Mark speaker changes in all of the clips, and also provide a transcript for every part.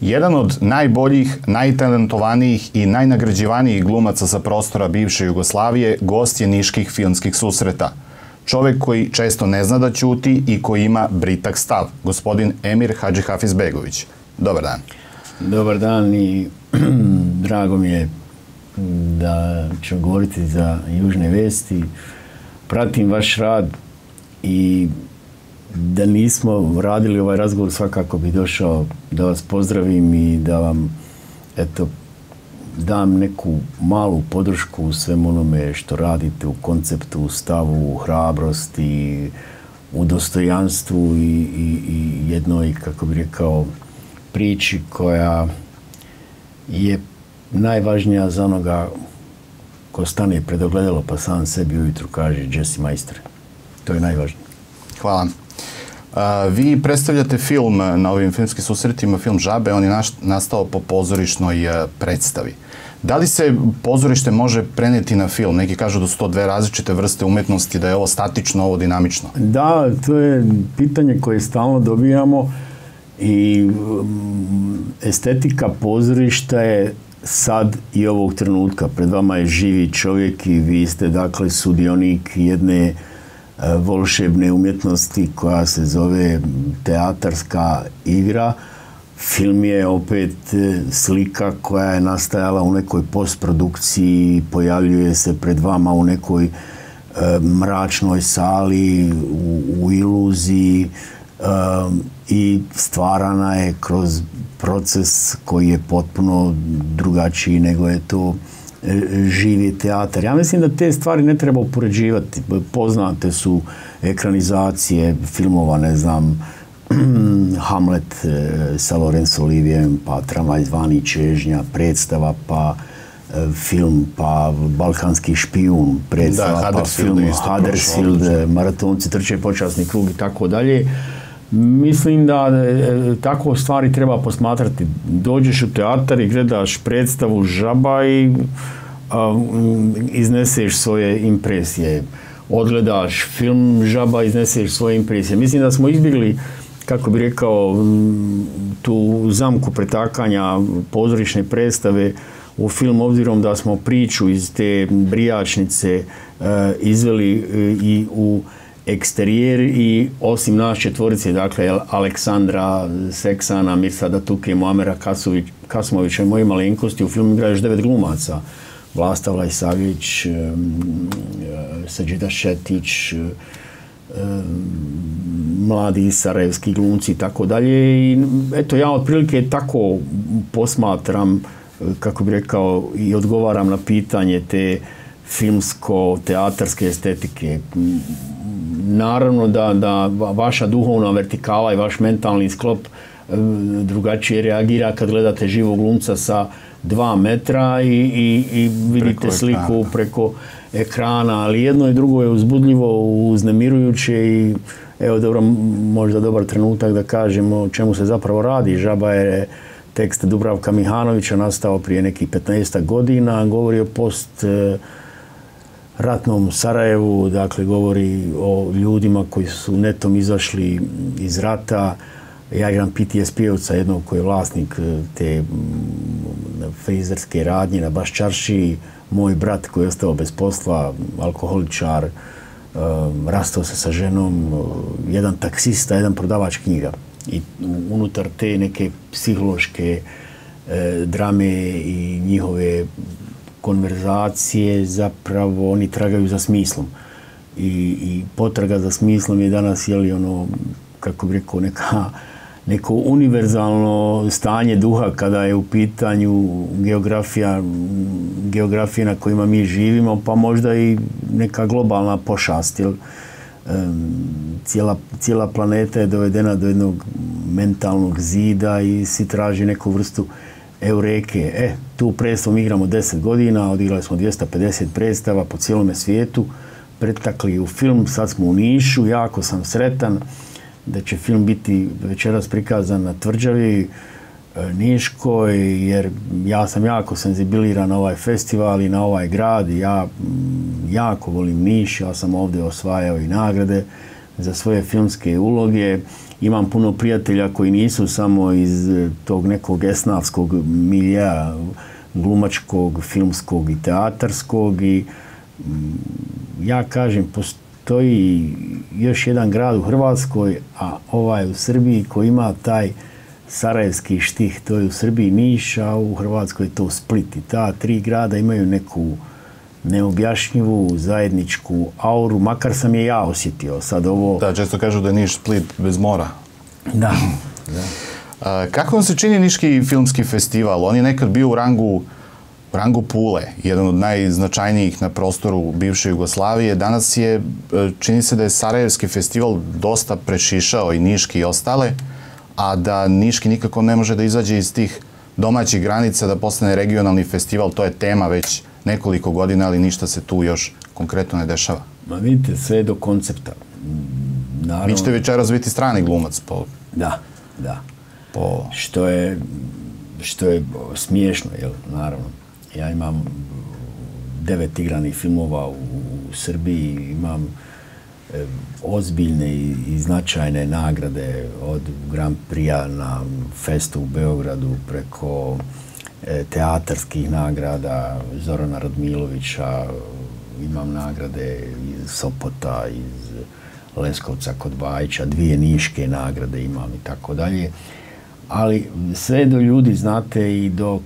Speaker 1: Jedan od najboljih, najtalentovanijih i najnagrađivanijih glumaca sa prostora bivše Jugoslavije gost je niških filmskih susreta. Čovek koji često ne zna da ćuti i koji ima britak stav, gospodin Emir Hadžihafizbegović. Dobar dan.
Speaker 2: Dobar dan i drago mi je da ću govoriti za Južne vesti. Pratim vaš rad i da nismo radili ovaj razgovor svakako bi došao da vas pozdravim i da vam dam neku malu podršku u svem onome što radite u konceptu, u stavu, u hrabrosti, u dostojanstvu i jednoj, kako bih rekao, priči koja je najvažnija za onoga ko stane pred ogledalo pa sam sebi ujutru kaže Jesse majstre. To je najvažnije.
Speaker 1: Hvala. Vi predstavljate film na ovim filmskim susretima, film Žabe, on je nastao po pozorišnoj predstavi. Da li se pozorište može prenijeti na film? Neki kažu da su to dve različite vrste umetnosti, da je ovo statično, ovo dinamično.
Speaker 2: Da, to je pitanje koje stalno dobijamo i estetika pozorišta je sad i ovog trenutka. Pred vama je živi čovjek i vi ste dakle sudionik jedne volšebne umjetnosti koja se zove teatarska igra. Film je opet slika koja je nastajala u nekoj postprodukciji, pojavljuje se pred vama u nekoj mračnoj sali, u iluziji i stvarana je kroz proces koji je potpuno drugačiji nego je to živi teatar. Ja mislim da te stvari ne treba upoređivati. Poznate su ekranizacije filmova, ne znam, Hamlet sa Laurence Olivierom, pa Tramvaj zvani čežnja, predstava, pa film, pa Balkanski špijun, predstava, pa film Huddersfield, Maratonci trče počasni krug i tako dalje. Mislim da tako stvari treba posmatrati. Dođeš u teatar i gledaš predstavu Žaba i izneseš svoje impresije. Odgledaš film Žaba, izneseš svoje impresije. Mislim da smo izbjegli, kako bi rekao, tu zamku pretakanja pozorišne predstave u film, obzirom da smo priču iz te brijačnice izveli i u eksterijer i osim nas četvorice, dakle Aleksandra Seksana, Mirsada Tuke, Muamera Kasmovića i moje malenkosti, u filmu igra još 9 glumaca. Vlasta Vlajsavić, Sađida Šetić, mladi sarajevski glumci i tako dalje. I eto, ja otprilike tako posmatram, kako bih rekao, i odgovaram na pitanje te filmsko-teatarske estetike. Naravno da vaša duhovna vertikala i vaš mentalni sklop drugačije reagira kad gledate živog glumca sa 2 metra i vidite sliku preko ekrana, ali jedno i drugo je uzbudljivo, uznemirujuće i evo dobro, možda dobar trenutak da kažemo o čemu se zapravo radi. Žaba je tekst Dubravka Mihanovića, nastao prije nekih 15 godina, govori o ratnom Sarajevu, dakle govori o ljudima koji su netom izašli iz rata. Ja igram PTSP-ovca, jednog koji je vlasnik te frizerske radnje na Baščaršiji, moj brat koji je ostao bez posla, alkoholičar, rastao se sa ženom, jedan taksista, jedan prodavač knjiga. I unutar te neke psihološke drame i njihove konverzacije zapravo oni tragaju za smislom. I potraga za smislom je danas, kako bih rekao, neko univerzalno stanje duha kada je u pitanju geografija na kojima mi živimo, pa možda i neka globalna pošast. Cijela planeta je dovedena do jednog mentalnog zida i svi traži neku vrstu eureke. Tu predstavu igramo 10 godina, odigrali smo 250 predstava po cijelome svijetu, pretakli u film, sad smo u Nišu, jako sam sretan da će film biti večeras prikazan na Tvrđavi Niškoj, jer ja sam jako senzibiliran na ovaj festival i na ovaj grad. Ja jako volim Niš, ja sam ovdje osvajao i nagrade za svoje filmske uloge imam puno prijatelja koji nisu samo iz tog nekog esnavskog milija, glumačkog, filmskog i teatarskog i ja kažem, postoji još jedan grad u Hrvatskoj, a ovaj u Srbiji koji ima taj sarajevski štih, to je u Srbiji Niš, a u Hrvatskoj je to Split. I ta 3 grada imaju neku neobjašnjivu zajedničku auru, makar sam je ja osjetio. Sad ovo...
Speaker 1: Da, često kažu da je Niš Split bez mora.
Speaker 2: Da.
Speaker 1: Kako vam se čini Niški filmski festival? On je nekad bio u rangu Pule, jedan od najznačajnijih na prostoru bivše Jugoslavije. Danas je, čini se da je Sarajevski festival dosta prešišao i Niški i ostale, a da Niški nikako ne može da izađe iz tih domaćih granica, da postane regionalni festival. To je tema već nekoliko godina, ali ništa se tu još konkretno ne dešava.
Speaker 2: Ma vidite, sve je do koncepta.
Speaker 1: Naravno, vi ćete večeras biti strani glumac.
Speaker 2: Da. Što je smiješno, jel, naravno. Ja imam 9 igranih filmova u Srbiji, imam ozbiljne i značajne nagrade od Grand Prix-a na festu u Beogradu preko teatarskih nagrada Zorana Radmilovića, imam nagrade iz Sopota, iz Leskovca kod Bajića, 2 niške nagrade imam i tako dalje. Ali sve do ljudi, znate, i do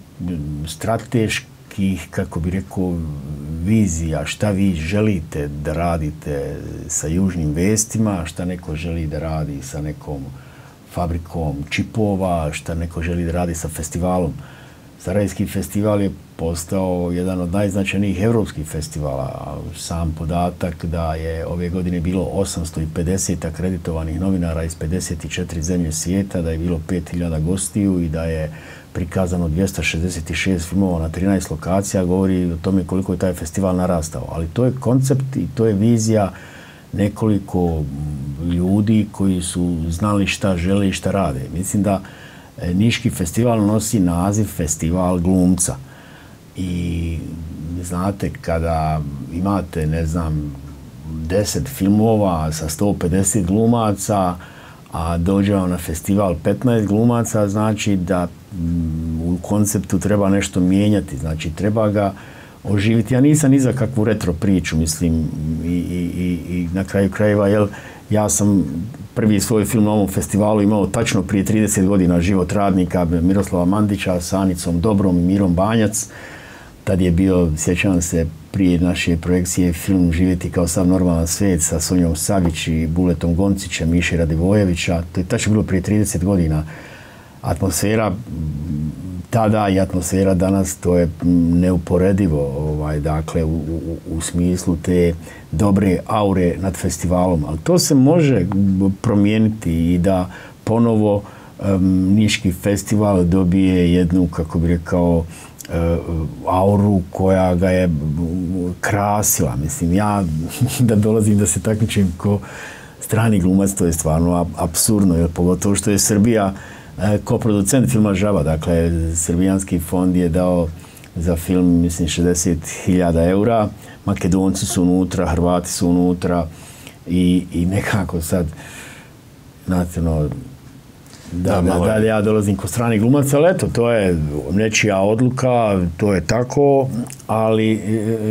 Speaker 2: strateških, kako bi rekao, vizija, šta vi želite da radite sa Južnim vestima, šta neko želi da radi sa nekom fabrikom čipova, šta neko želi da radi sa festivalom. Sarajevski festival je postao jedan od najznačajnijih evropskih festivala. Sam podatak da je ove godine bilo 850 akreditovanih novinara iz 54 zemlje svijeta, da je bilo 5000 gostiju i da je prikazano 266 filmova na 13 lokacija, govori o tome koliko je taj festival narastao. Ali to je koncept i to je vizija nekoliko ljudi koji su znali šta žele i šta rade. Mislim da Niški festival nosi naziv Festival glumca. I znate, kada imate, ne znam, 10 filmova sa 150 glumaca, a dođe vam na festival 15 glumaca, znači da u konceptu treba nešto mijenjati, znači treba ga oživiti. Ja nisam ni za kakvu retro priču, mislim, i na kraju krajeva, jel, ja sam prvi svoj film na ovom festivalu imao tačno prije 30 godina, Život radnika Miroslava Mandića sa Anicom Dobrom i Mirom Banjac. Tad je bio, sjećam se, prije naše projekcije film Živjeti kao sav normalan svijet sa Sonjom Savić i Buletom Goncićem, Miše Radivojevića. To je tačno bilo prije 30 godina. Atmosfera tada i atmosfera danas, to je neuporedivo, dakle, u smislu te dobre aure nad festivalom. Ali to se može promijeniti i da ponovo Niški festival dobije jednu, kako bi rekao, auru koja ga je krasila. Mislim, ja da dolazim da se takmičim ko strani glumac, to je stvarno apsurdno, jer pogotovo što je Srbija koproducent filma Žaba. Dakle, Srbijanski fond je dao za film, mislim, 60.000 eura. Makedonci su unutra, Hrvati su unutra i nekako sad, znate, da ja dolazim ko strani glumac, ali eto, to je nečija odluka, to je tako, ali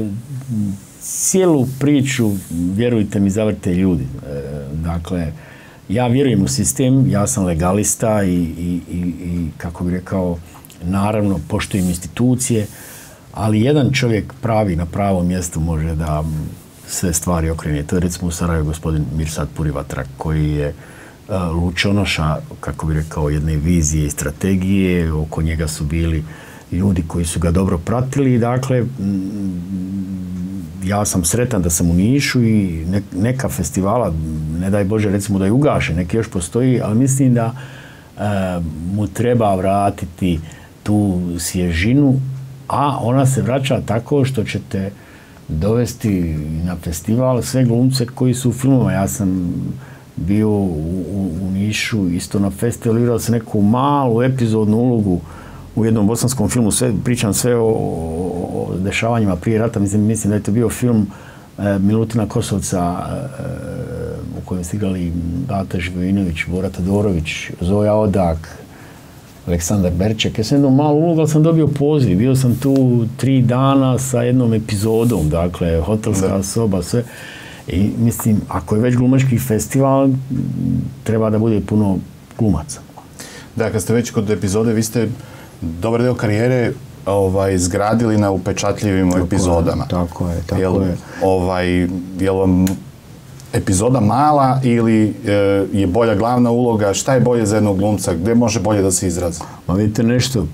Speaker 2: cijelu priču, vjerujte mi, zavrte ljudi. Dakle, ja vjerujem u sistem, ja sam legalista i kako bih rekao, naravno, poštujem institucije, ali jedan čovjek pravi na pravom mjestu može da sve stvari okrene. To je recimo u Sarajevu gospodin Mirsad Purivatra, koji je lučonoša, kako bih rekao, jedne vizije i strategije. Oko njega su bili ljudi koji su ga dobro pratili. Dakle, ja sam sretan da sam u Nišu i neka festivala, ne daj Bože, recimo da je ugaše, neki još postoji, ali mislim da mu treba vratiti tu svježinu, a ona se vraća tako što ćete dovesti na festival sve glumce koji su u filmovima. Ja sam bio u Nišu isto na festivalu, igrao sam neku malu epizodnu ulogu u jednom bosanskom filmu, pričam sve o dešavanjima prije rata, mislim da je to bio film Milutina Kosovca u kojem su igrali Data Živojinović, Bora Todorović, Zoja Odak, Aleksandar Berček. Ja sam jednom malu ulogu, ali sam dobio poziv. Bio sam tu 3 dana sa jednom epizodom, dakle, hotelska soba, sve. I mislim, ako je već glumački festival, treba da bude puno glumaca.
Speaker 1: Da, kad ste već kod epizode, vi ste dobar deo karijere izgradili na upečatljivim epizodama.
Speaker 2: Tako je.
Speaker 1: Je li vam epizoda mala ili je bolja glavna uloga? Šta je bolje za jednog glumca? Gde može bolje da se izrazi?
Speaker 2: Ma vidite nešto,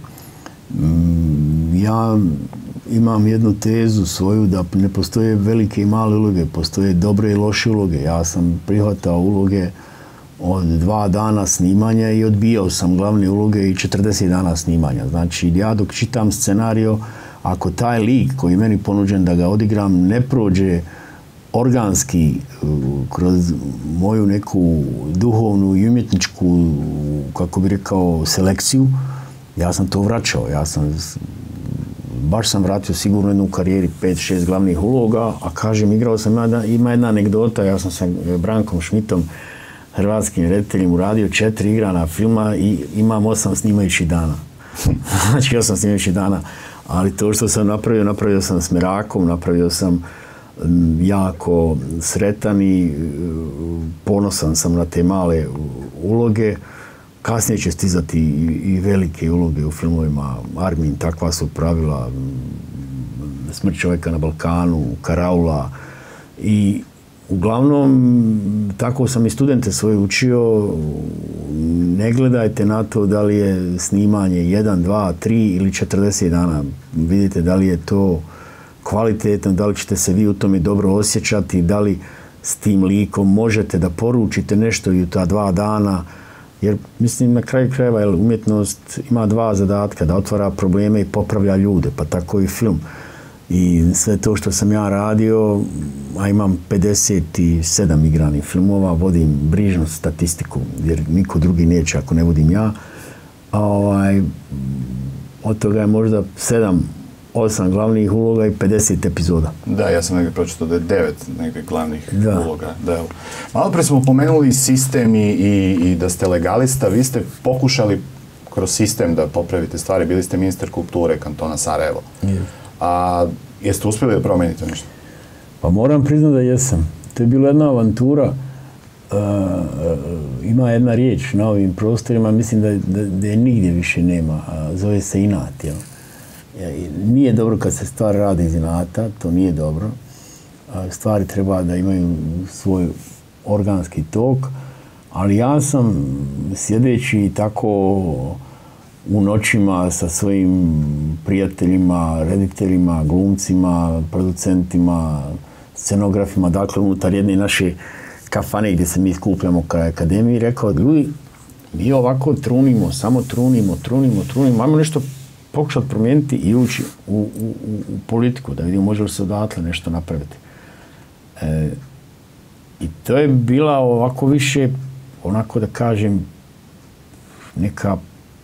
Speaker 2: ja imam jednu tezu svoju da ne postoje velike i male uloge, postoje dobre i loše uloge. Ja sam prihvatao uloge od 2 dana snimanja i odbijao sam glavne uloge i 40 dana snimanja. Znači, ja dok čitam scenario, ako taj lik koji je meni ponuđen da ga odigram ne prođe organski kroz moju neku duhovnu i umjetničku, kako bi rekao, selekciju, ja sam to vraćao. Baš sam vratio sigurno jednu u karijeri 5-6 glavnih uloga, a kažem, igrao sam, ima jedna anegdota, ja sam sa Brankom Šmitom, hrvatskim rediteljem, uradio 4 igrana filma i imam 8 snimajućih dana. Znači 8 snimajućih dana. Ali to što sam napravio sam s Merakom, napravio sam jako sretan i ponosan sam na te male uloge. Kasnije će stizati i velike uloge u filmovima. Armin, takva su pravila, Smrt čovjeka na Balkanu, Karaula. I uglavnom, tako sam i studente svoje učio, ne gledajte na to da li je snimanje 1, 2, 3 ili 40 dana. Vidite da li je to kvalitetno, da li ćete se vi u tome dobro osjećati, da li s tim likom možete da poručite nešto i u ta 2 dana. Jer, mislim, na kraju krajeva umjetnost ima 2 zadatka, da otvara probleme i popravlja ljude, pa tako i film. I sve to što sam ja radio, a imam 57 igranih filmova, vodim brižnu statistiku, jer niko drugi neće ako ne vodim ja. Od toga je možda 7-8 glavnih uloga i 50 epizoda.
Speaker 1: Da, ja sam negdje pročitao da je 9 nekih glavnih uloga. Da. Malo pre smo pomenuli sistem i da ste legalista. Vi ste pokušali kroz sistem da popravite stvari. Bili ste ministar kulture kantona Sarajevo. A jeste uspjeli da promenite nešto?
Speaker 2: Pa moram priznati da jesam. To je bila jedna avantura. Ima jedna riječ na ovim prostorima, mislim da je nigdje više nema. Zove se inat. Nije dobro kad se stvar radi iz inata, to nije dobro. Stvari treba da imaju svoj organski tok, ali ja sam sjedeći tako u noćima sa svojim prijateljima, rediteljima, glumcima, producentima, scenografima, dakle unutar jedne naše kafane gdje se mi skupljamo kraj akademiji, rekao, ljudi, mi ovako trunimo, samo trunimo, ajmo nešto pokušati promijeniti i ući u politiku, da vidimo može li se odatle nešto napraviti. I to je bila ovako više, onako da kažem, neka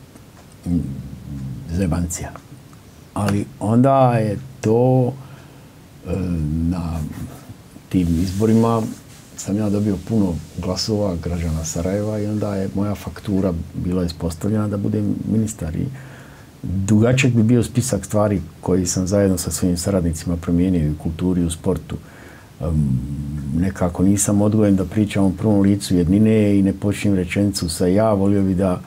Speaker 2: zebancija. Ali onda je to na tim izborima sam ja dobio puno glasova građana Sarajeva i onda je moja faktura bila ispostavljena da budem ministar. I dugačak bi bio spisak stvari koji sam zajedno sa svojim saradnicima promijenio i u kulturi i u sportu. Nekako nisam odgojen da pričam u prvom licu jednine i ne počnem rečenicu sa ja. Volio bi da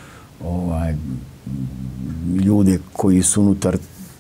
Speaker 2: ljude koji su unutar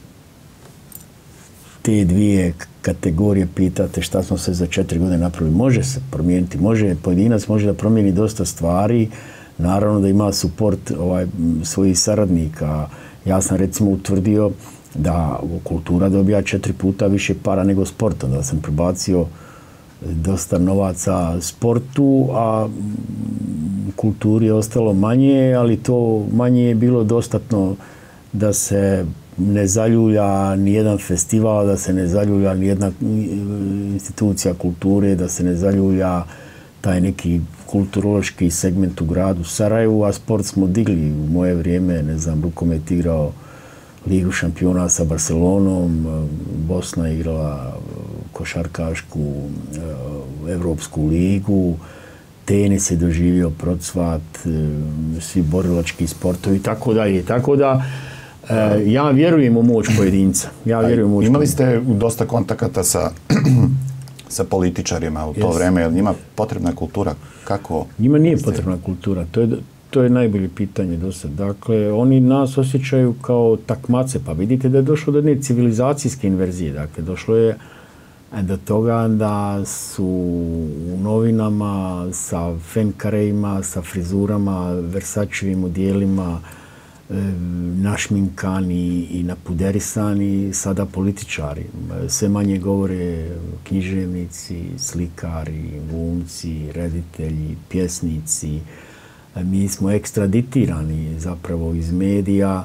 Speaker 2: te dvije kategorije pitate šta smo se za 4 godine napravili. Može se promijeniti, pojedinac može da promijeni dosta stvari, naravno da ima suport svojih saradnika. Ja sam recimo utvrdio da kultura dobija 4 puta više para nego sport, onda sam prebacio dosta novaca sportu, a kulturi je ostalo manje, ali to manje je bilo dostatno da se ne zaljulja nijedan festival, da se ne zaljulja nijedna institucija kulture, da se ne zaljulja taj neki kulturološki segment u gradu Sarajevu, a sport smo digli u moje vrijeme, ne znam, rukomet igrao Ligu šampiona sa Barcelonom, Bosna je igrala košarkašku Evropsku ligu, tenis je doživio procvat, svi borilački sportovi i tako dalje. Tako da ja vjerujem u moć pojedinca.
Speaker 1: Imali ste dosta kontakata sa političarima u to vreme, jer njima potrebna kultura? Kako?
Speaker 2: Njima nije potrebna kultura, to je najbolje pitanje do sad. Dakle, oni nas osjećaju kao takmace, pa vidite da je došlo do jedne civilizacijske inverzije. Dakle, došlo je do toga da su u novinama sa fenkarejima, sa frizurama, Versačevim odjelima, našminkani i napuderisani sada političari. Sve manje govore književnici, slikari, glumci, reditelji, pjesnici. Mi smo ekstraditirani zapravo iz medija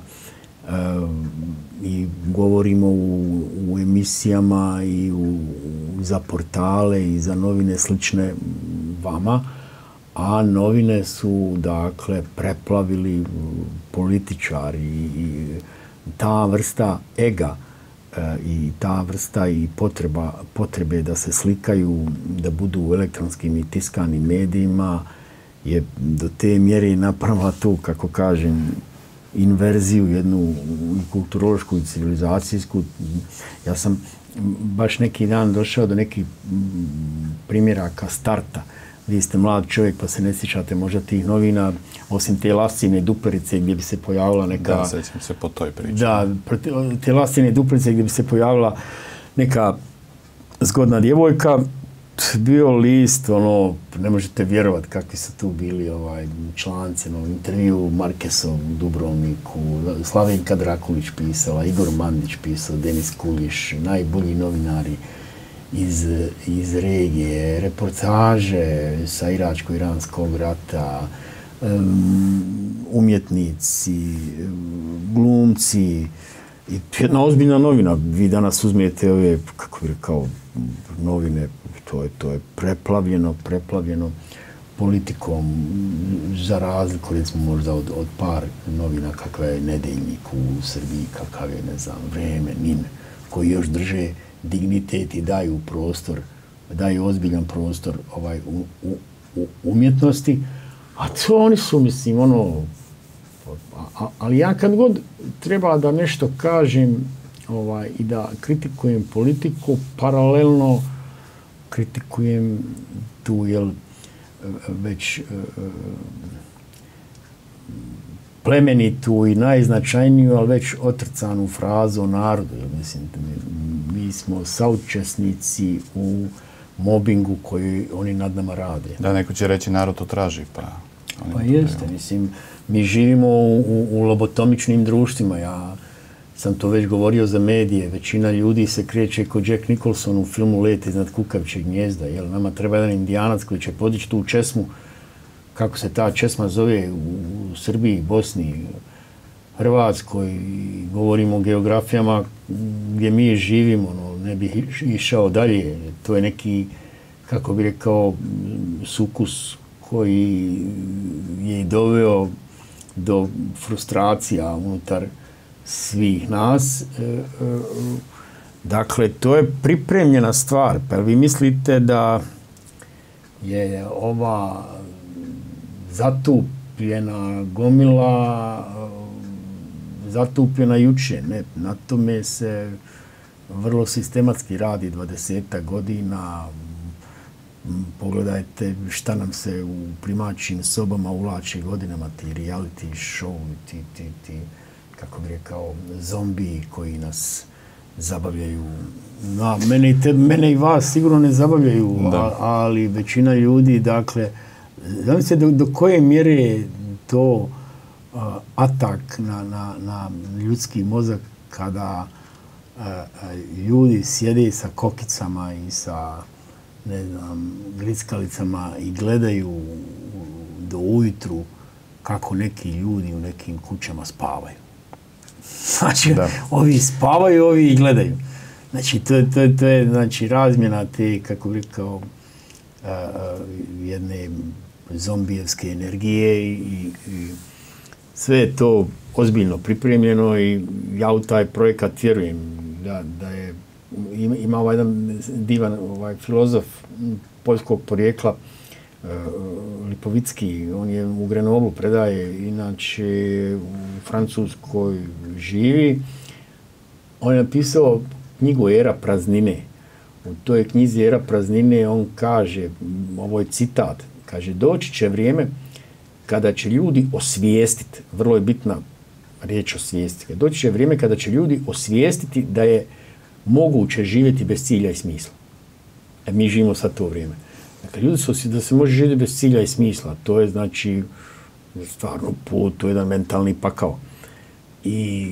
Speaker 2: i govorimo u emisijama i za portale i za novine slične vama, a novine su, dakle, preplavili političari i ta vrsta ega i ta vrsta i potrebe da se slikaju, da budu u elektronskim i tiskanim medijima je do te mjere napravila tu, kako kažem, inverziju, jednu kulturološku i civilizacijsku. Ja sam baš neki dan došao do nekih primjeraka starta. Vi ste mlad čovjek pa se ne sjećate možda tih novina, osim te lascine duplerice gdje bi se pojavila neka...
Speaker 1: Da, sjećam se po toj priči.
Speaker 2: Da, te lascine duplerice gdje bi se pojavila neka zgodna djevojka, bio list, ne možete vjerovati kakvi su tu bili članci, intervju Markesov u Dubrovniku, Slavenka Drakulić pisala, Igor Mandić pisao, Denis Kuljiš, najbolji novinari iz regije, reportaže sa Iračko-Iranskog rata, umjetnici, glumci, i jedna ozbiljna novina. Vi danas uzmijete ove, kako bi rekao, novine, to je preplavljeno politikom, za razliku, recimo, možda od par novina kakva je Nedeljnik u Srbiji, kakav je, ne znam, Vreme, NIN, koji još drže dignitet i daju prostor, daju ozbiljan prostor u umjetnosti, a to oni su, mislim, ali ja kad god treba da nešto kažem i da kritikujem politiku, paralelno kritikujem tu, već plemenitu i najznačajniju, ali već otrcanu frazu o narodu. Mislim, mi smo saučesnici u mobingu koji oni nad nama rade.
Speaker 1: Da, neko će reći narod to traži, pa...
Speaker 2: Pa jeste, mislim, mi živimo u lobotomičnim društvima. Ja sam to već govorio za medije. Većina ljudi se kreće kao Jack Nicholson u filmu Let iznad kukavičjeg gnijezda. Nama treba jedan indijanac koji će podići tu česmu, kako se ta česma zove u Srbiji, Bosni, Hrvatskoj. Govorimo o geografijama gdje mi živimo, ne bih išao dalje. To je neki, kako bi rekao, sukus koji je doveo do frustracija unutar svih nas. Dakle, to je pripremljena stvar. Pa vi mislite da je ova zatupljena gomila zatupljena juče? Ne, na tome se vrlo sistematski radi 20 godina. Pogledajte šta nam se u primačim sobama uvlači godinama, ti reality show, ti kako bi rekao, zombiji koji nas zabavljaju. Mene i vas sigurno ne zabavljaju, ali većina ljudi, dakle, znam se do koje mjere je to atak na ljudski mozak kada ljudi sjede sa kokicama i sa, ne znam, grickalicama i gledaju do ujutru kako neki ljudi u nekim kućama spavaju. Znači, ovi spavaju, ovi i gledaju. Znači, to je znači, razmjena te, kako bih rekao, jedne zombijevske energije i sve je to ozbiljno pripremljeno i ja u taj projekat vjerujem da je ima jedan divan filozof poljskog porijekla Lipovicki, on je u Grenoblu predaje, inače u Francuskoj živi. On je napisao knjigu Era praznine. U toj knjizi Era praznine on kaže, ovo je citat, kaže, doći će vrijeme kada će ljudi osvijestiti, vrlo je bitna riječ osvijestiti, doći će vrijeme kada će ljudi osvijestiti da je moguće živjeti bez cilja i smisla. Mi živimo sad to vrijeme. Dakle, ljudi su da se može živjeti bez cilja i smisla. To je, znači, stvarno put, to je jedan mentalni pakao. I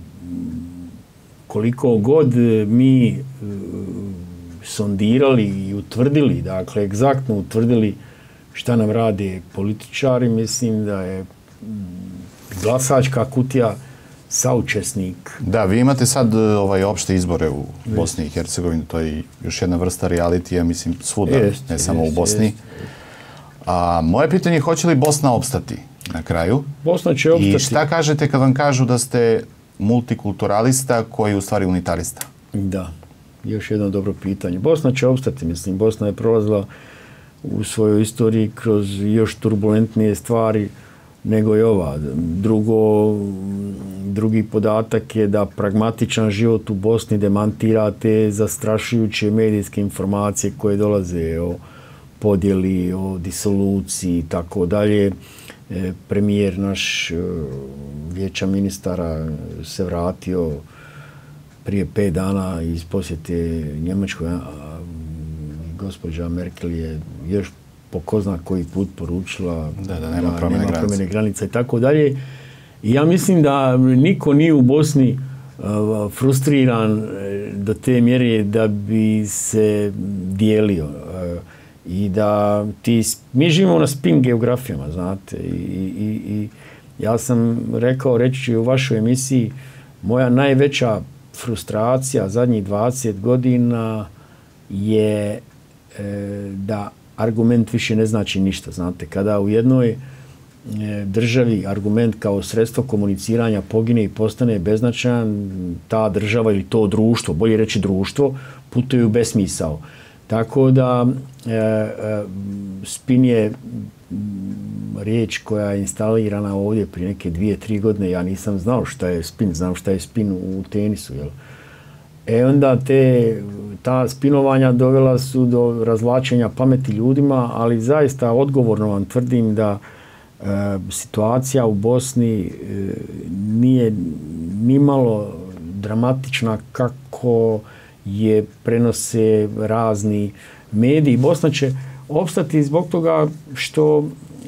Speaker 2: koliko god mi sondirali i utvrdili, dakle, egzaktno utvrdili šta nam rade političari, mislim da je glasačka kutija saučesnik.
Speaker 1: Da, vi imate sad opšte izbore u Bosni i Hercegovini, to je još jedna vrsta realitija, mislim, svuda, ne samo u Bosni. A moje pitanje je, hoće li Bosna opstati na kraju?
Speaker 2: Bosna će opstati.
Speaker 1: I šta kažete kad vam kažu da ste multikulturalista koji je u stvari unitarista?
Speaker 2: Da, još jedno dobro pitanje. Bosna će opstati, mislim, Bosna je prolazila u svojoj istoriji kroz još turbulentnije stvari nego je ova. Drugi podatak je da pragmatičan život u Bosni demantira te zastrašujuće medijske informacije koje dolaze o podjeli, o disoluciji i tako dalje. Premijer naš vijeća ministara se vratio prije 5 dana iz posjete Njemačkoj. Gospođa Merkel je još po ko zna koji put poručila
Speaker 1: da nema promjene
Speaker 2: granica i tako dalje. I ja mislim da niko nije u Bosni frustriran do te mjere da bi se dijelio. I da mi živimo na spin geografijama, znate. I ja sam reći ću u vašoj emisiji, moja najveća frustracija zadnjih 20 godina je da argument više ne znači ništa. Znate, kada u jednoj državi argument kao sredstvo komuniciranja pogine i postane beznačajan, ta država ili to društvo, bolje reći društvo, putuje u besmisao. Tako da spin je riječ koja je instalirana ovdje prije neke 2-3 godine. Ja nisam znao šta je spin, znam šta je spin u tenisu. Jel? Onda ta spinovanja dovela su do razvlačenja pameti ljudima, ali zaista odgovorno vam tvrdim da situacija u Bosni nije nimalo dramatična kako je prenose razni mediji. Bosna će opstati zbog toga što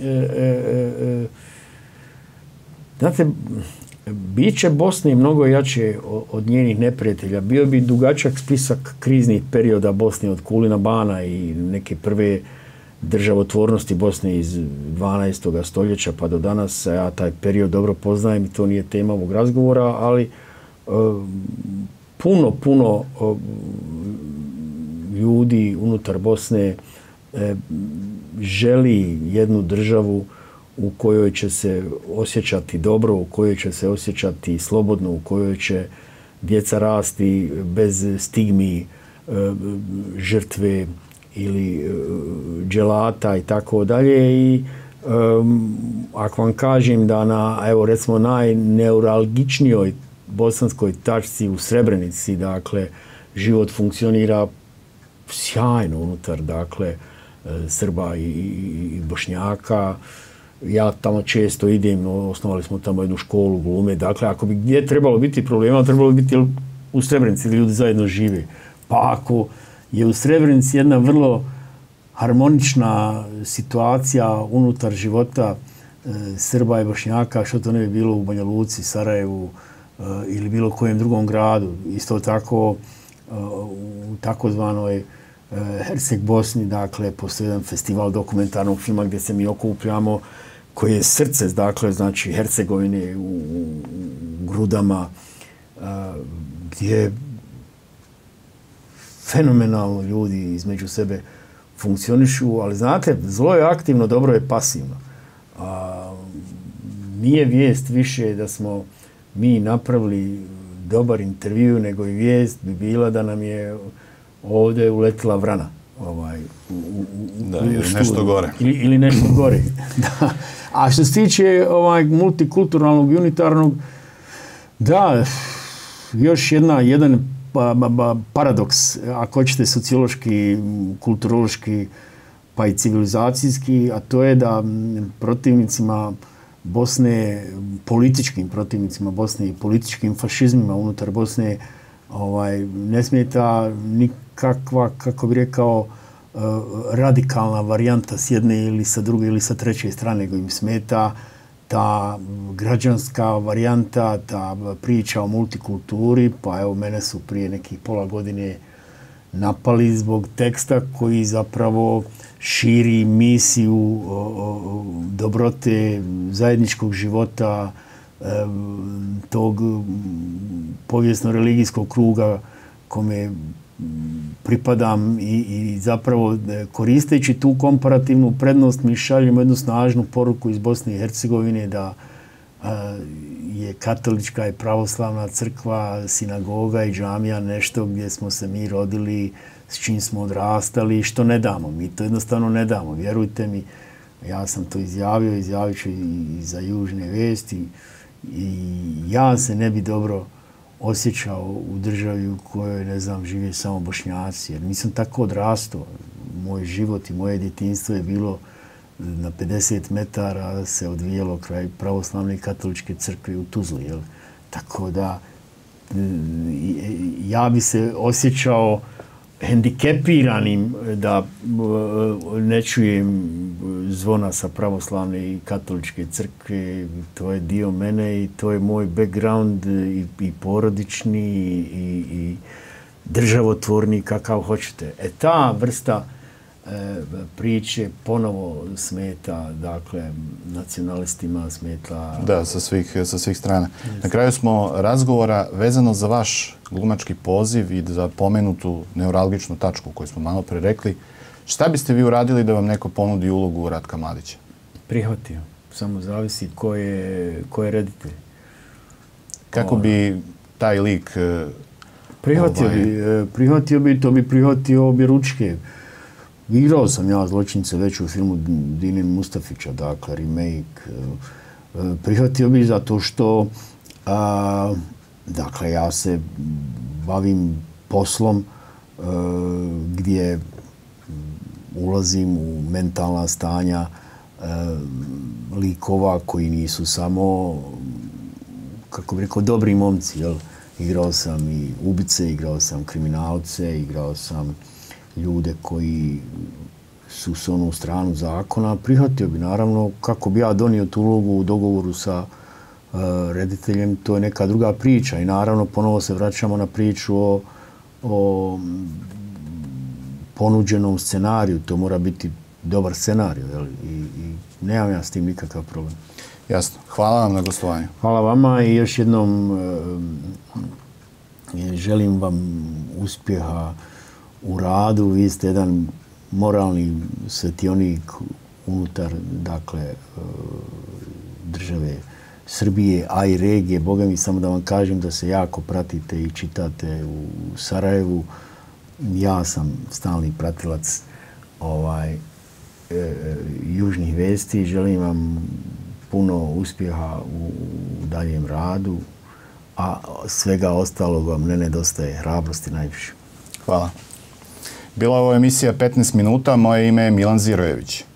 Speaker 2: znate, bit će Bosni mnogo jače od njenih neprijatelja. Bio bi dugačak spisak kriznih perioda Bosne od Kulina Bana i neke prve državotvornosti Bosne iz 12. stoljeća pa do danas. Ja taj period dobro poznajem i to nije tema ovog razgovora, ali puno ljudi unutar Bosne želi jednu državu u kojoj će se osjećati dobro, u kojoj će se osjećati slobodno, u kojoj će djeca rasti bez stigmi žrtve ili dželata i tako dalje. I ako vam kažem da na, evo recimo, najneuralgičnijoj bosanskoj tačci u Srebrenici, dakle, život funkcionira sjajno unutar, dakle, Srba i Bošnjaka. Ja tamo često idem, osnovali smo tamo jednu školu glume. Dakle, ako bi gdje trebalo biti problema, trebalo bi biti u Srebrenici gdje ljudi zajedno žive. Pa ako je u Srebrenici jedna vrlo harmonična situacija unutar života Srba i Bošnjaka, što to ne bi bilo u Banja Luci, Sarajevu ili bilo kojem drugom gradu. Isto tako u takozvanoj Herceg Bosni, dakle, postoji jedan festival dokumentarnog filma gdje se mi okupljamo, koji je srce, dakle, znači Hercegovine u Grudama, gdje fenomenalno ljudi između sebe funkcionišu, ali znate, zlo je aktivno, dobro je pasivno. nije vijest više da smo mi napravili dobar intervju, nego i vijest bi bila da nam je ovdje uletila vrana.
Speaker 1: Ili nešto gore.
Speaker 2: Ili nešto gore. Da. A što se tiče multikulturalnog i unitarnog, da, još jedan paradoks, ako hoćete sociološki, kulturološki, pa i civilizacijski, a to je da protivnicima Bosne, političkim protivnicima Bosne i političkim fašizmima unutar Bosne ne smeta nikakva, kako bi rekao, radikalna varijanta s jedne ili sa druge ili sa treće strane, nego im smeta ta građanska varijanta, ta priča o multikulturi, pa evo mene su prije nekih pola godine napali zbog teksta koji zapravo širi misiju dobrote, zajedničkog života, tog povijesno-religijskog kruga kome pripadam i zapravo koristeći tu komparativnu prednost mi šaljemo jednu snažnu poruku iz Bosne i Hercegovine da je katolička i pravoslavna crkva, sinagoga i džamija nešto gdje smo se mi rodili, s čim smo odrastali, što ne damo. Mi to jednostavno ne damo. Vjerujte mi, ja sam to izjavit ću i za Južne vesti i ja se ne bi dobro osjećao u državi u kojoj, ne znam, žive samo Bošnjaci, jer nisam tako odrastao. Moj život i moje djetinjstvo je bilo na 50 metara se odvijalo kraj pravoslavne i katoličke crkve u Tuzli. Jel? Tako da ja bi se osjećao hendikepiranim da ne čujem zvona sa pravoslavne i katoličke crkve. To je dio mene i to je moj background i porodični i državotvorni, kakav hoćete. Ta vrsta priče ponovo smeta, dakle, nacionalistima smeta...
Speaker 1: Da, sa svih strana. Na kraju smo razgovora vezano za vaš glumački poziv i za pomenutu neuralgičnu tačku koju smo malo pre rekli. Šta biste vi uradili da vam neko ponudi ulogu Ratka Mladića?
Speaker 2: Prihvatio. Samo zavisi ko je reditelj.
Speaker 1: Kako bi taj lik...
Speaker 2: Prihvatio bi objeručke. Igrao sam ja zločince već u filmu Dine Mustafića, dakle, remake. Prihvatio bi zato što, dakle, ja se bavim poslom gdje ulazim u mentalna stanja likova koji nisu samo, kako bih rekao, dobri momci, jel? Igrao sam i ubice, igrao sam kriminalce, igrao sam ljude koji su s onu stranu zakona. Prihvatio bi, naravno, kako bi ja donio tu ulogu u dogovoru sa rediteljem, to je neka druga priča. I naravno, ponovo se vraćamo na priču o ponuđenom scenariju. To mora biti dobar scenarij. I nemam ja s tim nikakav problem.
Speaker 1: Jasno. Hvala vam na gostovanju.
Speaker 2: Hvala vama i još jednom želim vam uspjeha u radu. Vi ste jedan moralni svetionik unutar, dakle, države Srbije, a i regije. Boga mi, samo da vam kažem da se jako pratite i čitate u Sarajevu. Ja sam stalni pratilac Južnih vesti. Želim vam puno uspjeha u daljem radu, a svega ostalog vam ne nedostaje, hrabrosti najviše.
Speaker 1: Hvala. Bila je ovo emisija 15 minuta, moje ime je Milan Zirojević.